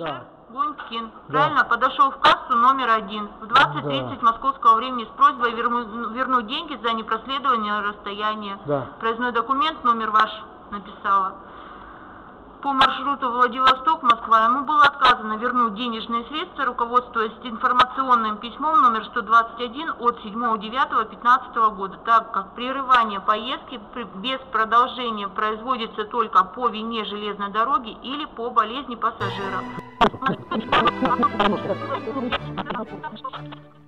Да. Гунькин. Да. Правильно, подошел в кассу номер 1 в 20:30 московского времени с просьбой вернуть деньги за непроследование расстояния. Да. Проездной документ, номер ваш написала. По маршруту Владивосток-Москва ему было отказано вернуть денежные средства, руководствуясь информационным письмом номер 121 от 7.09.15 года, так как прерывание поездки без продолжения производится только по вине железной дороги или по болезни пассажира.